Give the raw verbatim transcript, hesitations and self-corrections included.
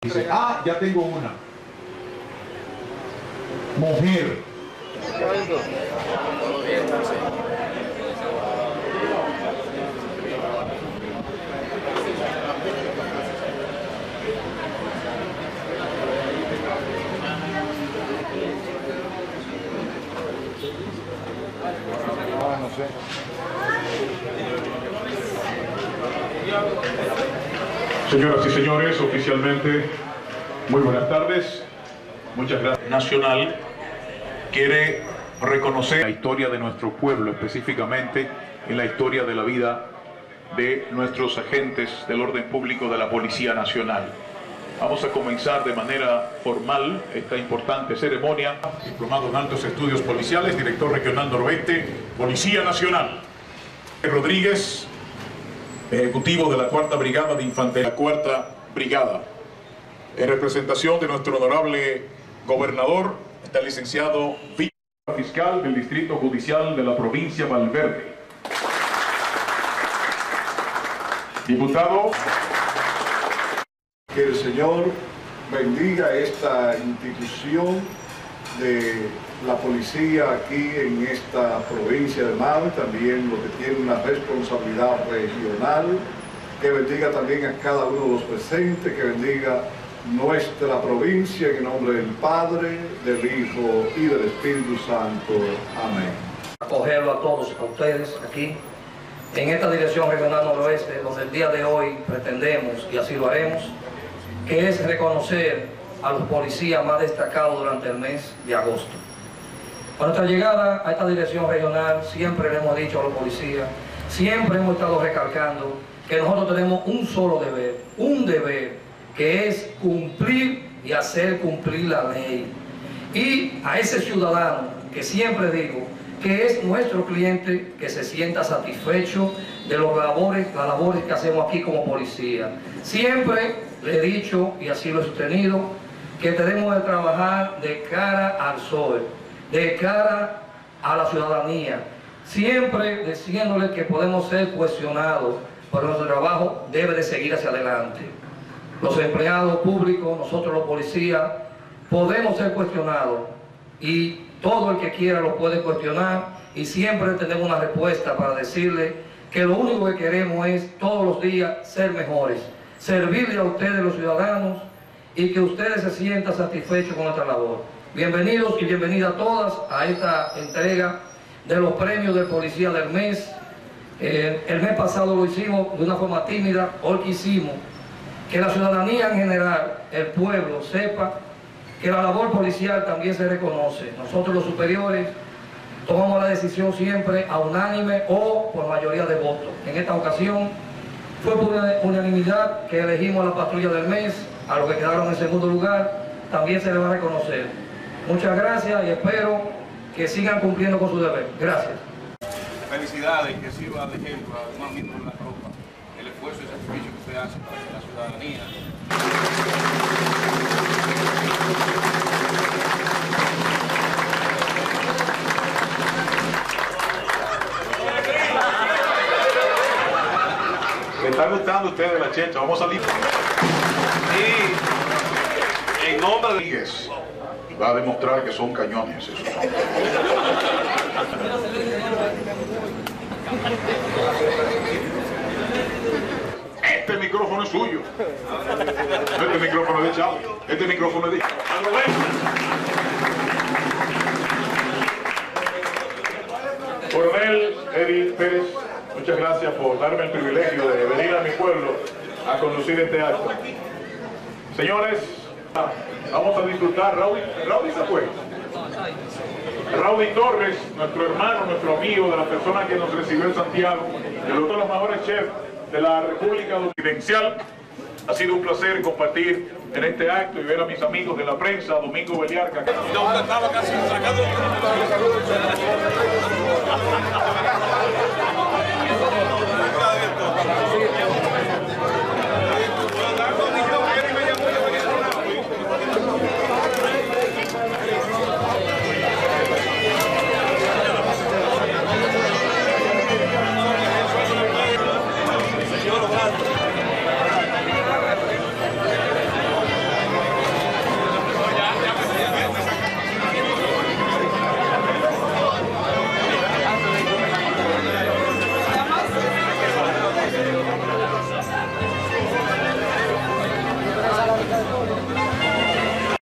Dice, ah, ya tengo una. Mujer. Ah, no sé. Señoras y señores, oficialmente, muy buenas tardes. Muchas gracias. Nacional quiere reconocer la historia de nuestro pueblo, específicamente en la historia de la vida de nuestros agentes del orden público de la Policía Nacional. Vamos a comenzar de manera formal esta importante ceremonia. Diplomado en Altos Estudios Policiales, director regional noroeste, Policía Nacional. Rodríguez, ejecutivo de la Cuarta Brigada de Infantería. La Cuarta Brigada. En representación de nuestro honorable gobernador, está el licenciado fiscal del Distrito Judicial de la provincia Valverde. Diputado. Que el Señor bendiga esta institución de la policía aquí en esta provincia de Mao, también lo que tiene una responsabilidad regional, que bendiga también a cada uno de los presentes, que bendiga nuestra provincia en el nombre del Padre, del Hijo y del Espíritu Santo. Amén. Acogerlo a todos, a ustedes aquí, en esta Dirección Regional Noroeste, donde el día de hoy pretendemos, y así lo haremos, que es reconocer a los policías más destacados durante el mes de agosto. Con nuestra llegada a esta dirección regional, siempre le hemos dicho a los policías, siempre hemos estado recalcando que nosotros tenemos un solo deber, un deber, que es cumplir y hacer cumplir la ley. Y a ese ciudadano, que siempre digo, que es nuestro cliente, que se sienta satisfecho de los labores, las labores que hacemos aquí como policía. Siempre le he dicho, y así lo he sostenido, que tenemos que trabajar de cara al sol, de cara a la ciudadanía, siempre diciéndole que podemos ser cuestionados, pero nuestro trabajo debe de seguir hacia adelante. Los empleados públicos, nosotros los policías, podemos ser cuestionados y todo el que quiera lo puede cuestionar y siempre tenemos una respuesta para decirle que lo único que queremos es todos los días ser mejores, servirle a ustedes los ciudadanos y que ustedes se sientan satisfechos con nuestra labor. Bienvenidos y bienvenidas todas a esta entrega de los premios de Policía del Mes. Eh, el mes pasado lo hicimos de una forma tímida, hoy quisimos que la ciudadanía en general, el pueblo, sepa que la labor policial también se reconoce. Nosotros los superiores tomamos la decisión siempre a unánime o por mayoría de votos. En esta ocasión fue por unanimidad que elegimos a la patrulla del mes, a los que quedaron en segundo lugar, también se les va a reconocer. Muchas gracias y espero que sigan cumpliendo con su deber. Gracias. Felicidades, que sirva de ejemplo a los más miembros de la tropa, el esfuerzo y sacrificio que usted hace para que la ciudadanía. ¿Le está gustando a ustedes la checha? Vamos a salir. Y en nombre de Rodríguez va a demostrar que son cañones. Esos son. Este micrófono es suyo. Este micrófono es de Chavo. Este micrófono es de Coronel Eddie Pérez, muchas gracias por darme el privilegio de venir a mi pueblo a conducir este acto. Señores, vamos a disfrutar. Raúl, Raúl se fue. Raúl Torres, nuestro hermano, nuestro amigo, de la persona que nos recibió en Santiago, el uno de los mejores chefs de la República Dominicana. Ha sido un placer compartir en este acto y ver a mis amigos de la prensa, Domingo Beliarca. no, estaba casi sacando.